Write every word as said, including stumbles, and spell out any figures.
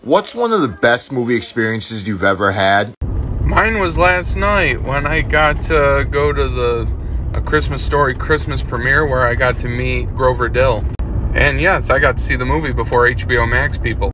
What's one of the best movie experiences you've ever had? Mine was last night when I got to go to the A Christmas Story Christmas premiere where I got to meet Grover Dill. And yes, I got to see the movie before H B O Max people.